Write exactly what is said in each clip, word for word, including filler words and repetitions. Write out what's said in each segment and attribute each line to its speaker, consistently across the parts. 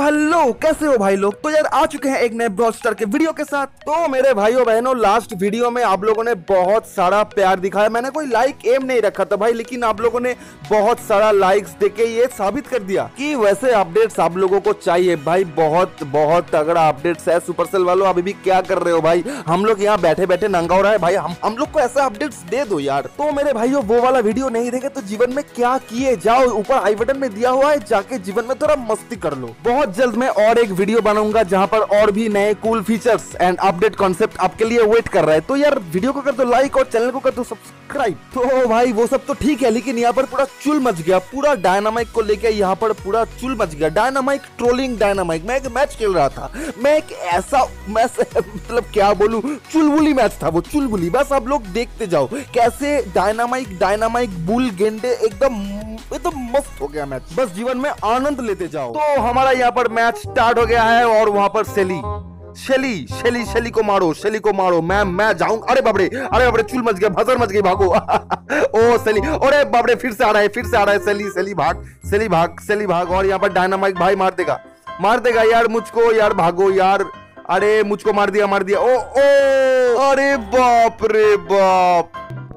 Speaker 1: Hello, कैसे हो भाई लोग। तो यार आ चुके हैं एक नए ब्रॉल स्टार के वीडियो के साथ। तो मेरे भाइयों बहनों, लास्ट वीडियो में आप लोगों ने बहुत सारा प्यार दिखाया। मैंने कोई लाइक एम नहीं रखा था भाई, लेकिन आप लोगों ने बहुत सारा लाइक्स देके ये साबित कर दिया कि वैसे अपडेट्स आप लोगों को चाहिए भाई। बहुत बहुत तगड़ा अपडेट्स है। सुपरसेल वालों अभी भी क्या कर रहे हो भाई। हम लोग यहाँ बैठे बैठे नंगा हो रहा है भाई। हम हम लोग को ऐसा अपडेट्स दे दो यार। तो मेरे भाइयों वो वाला वीडियो नहीं देखे तो जीवन में क्या किए, जाओ ऊपर आई बटन में दिया हुआ है, जाके जीवन में थोड़ा मस्ती कर लो। बहुत जल्द मैं और एक वीडियो बनाऊंगा जहां पर और भी नए cool features and update concept आपके लिए वेट कर रहा है। तो यार वीडियो को कर दो लाइक और चैनल को कर दो सब्सक्राइब। तो भाई वो सब तो ठीक है, लेकिन यहाँ पर पूरा चुल मच गया। पूरा डायनामाइक को लेके यहाँ पर पूरा चुल मच गया। Dynamic trolling dynamic. मैं एक मैच खेल रहा था, मैं एक ऐसा मैच मतलब क्या बोलूं, चुलबुली मैच था वो, चुलबुली। बस आप लोग देखते जाओ कैसे डायनामाइक डायनामाइक बुल गेंडे एकदम एकदम मस्त हो गया मैच। बस जीवन में आनंद लेते जाओ। तो हमारा यहाँ पर मैच स्टार्ट हो गया है और वहां पर सेली शेली शेली शेली को मारो, शेली को मारो। मैं मैं जाऊंगा। अरे बाबरे, अरे बाबरे, चुल मच गया, भसर मच गई, भागो। ओ सेली, अरे बाबरे, फिर से आ रहा है, फिर से आ रहा है सेली। सेली भाग, सेली भाग, सेली भाग। और यहाँ पर डायनामाइक भाई मार देगा, मार देगा यार मुझको। यार भागो यार। अरे मुझको मार दिया, मार दिया। ओ ओ, अरे बाप रे बाप।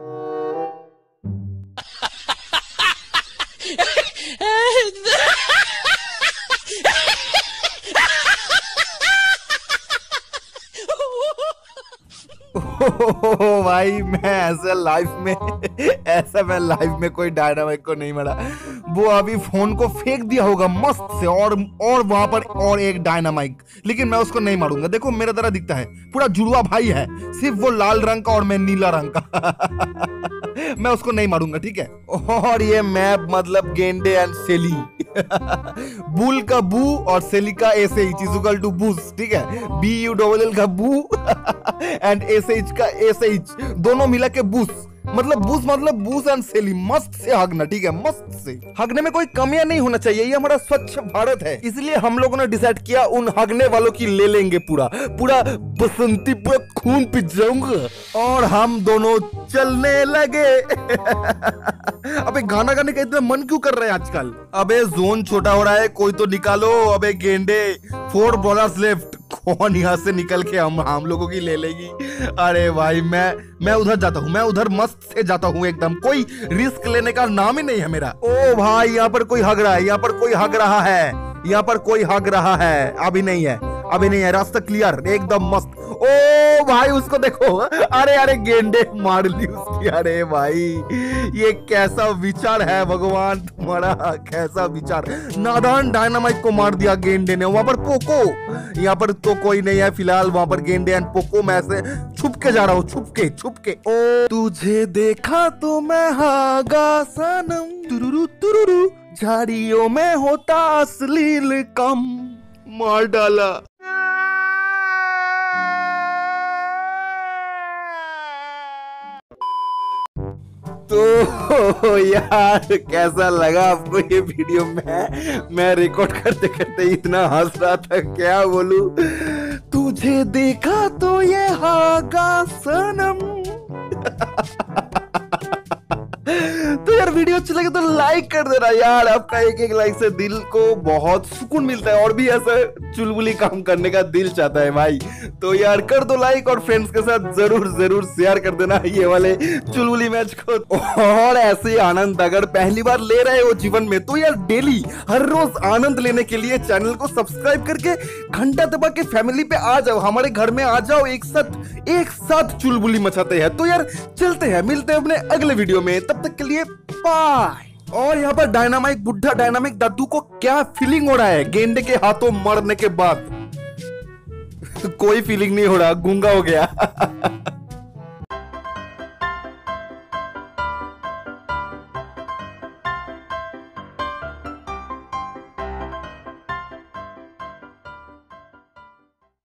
Speaker 1: ओ भाई, मैं ऐसा लाइफ में ऐसा मैं लाइफ में कोई डायनामाइक को नहीं मारा। वो अभी फोन को फेंक दिया होगा मस्त से, और और वहां पर और एक डायनामाइक, लेकिन मैं उसको नहीं मारूंगा। देखो मेरा तरह दिखता है, पूरा जुड़वा भाई है, सिर्फ वो लाल रंग का और मैं नीला रंग का। मैं उसको नहीं मारूंगा, ठीक है। और ये मैप मतलब गेंडे एंड सेली। बुल का बू और सेली का S H is equal to बूस, ठीक है। बी यू डबल एल का बू एंड एस एच का एस एच, दोनों मिला के बूस। मतलब बूस मतलब बूस एंड सेली। मस्त से हगना, ठीक है, मस्त से हगने में कोई कमियां नहीं होना चाहिए। ये हमारा स्वच्छ भारत है, इसलिए हम लोगों ने डिसाइड किया उन हगने वालों की ले लेंगे पूरा पूरा बसंती, पूरा खून पी जाऊंगा। और हम दोनों चलने लगे। अबे गाना गाने का इतना मन क्यों कर रहे हैं आजकल। अबे जोन छोटा हो रहा है, कोई तो निकालो। अबे गेंडे, फोर बॉलर्स लेफ्ट। कौन यहाँ से निकल के हम हम लोगों की ले लेगी। अरे भाई मैं मैं उधर जाता हूँ, मैं उधर मस्त से जाता हूँ एकदम। कोई रिस्क लेने का नाम ही नहीं है मेरा। ओ भाई, यहाँ पर कोई हग रहा है, यहाँ पर कोई हग रहा है, यहाँ पर कोई हग रहा है। अभी नहीं है, अभी नहीं है, रास्ता क्लियर एकदम मस्त। ओ भाई उसको देखो, अरे अरे गेंडे मार ली उसकी। अरे भाई ये कैसा विचार है भगवान तुम्हारा, कैसा विचार। नादान डायनामाइक को मार दिया गेंडे ने। वहां पर पोको, यहाँ पर तो कोई नहीं है फिलहाल। वहां पर गेंडे एंड पोको। मैं से छुप के जा रहा हूँ, छुप के छुप के। ओ तुझे देखा तो मैं हागा सनम, तुरुरु तुरुरु, झाड़ियों में होता अश्लील कम। मार डाला। तो यार कैसा लगा आपको ये वीडियो। मैं मैं रिकॉर्ड करते करते इतना हंस रहा था, क्या बोलूं। तुझे देखा तो ये हागा सनम। तो यार वीडियो अच्छा लगे तो लाइक कर देना यार। आपका एक एक लाइक से दिल को बहुत सुकून मिलता है, और भी ऐसा चुलबुली काम करने का दिल चाहता है भाई। तो यार कर दो लाइक और फ्रेंड्स के साथ जरूर जरूर शेयर कर देना ये वाले चुलबुली मैच को। और ऐसे आनंद अगर पहली बार ले रहे हो जीवन में, तो यार डेली हर रोज आनंद लेने के लिए चैनल को सब्सक्राइब करके घंटा दबा के फैमिली पे आ जाओ, हमारे घर में आ जाओ। एक साथ एक साथ चुलबुली मचाते हैं। तो यार चलते हैं, मिलते हैं अपने अगले वीडियो में, तब तक के लिए बाय। और यहाँ पर डायनामाइक बुढ़ा डायनामिक दादू को क्या फीलिंग हो रहा है गेंडे के हाथों मरने के बाद। कोई फीलिंग नहीं हो रहा, गूंगा हो गया।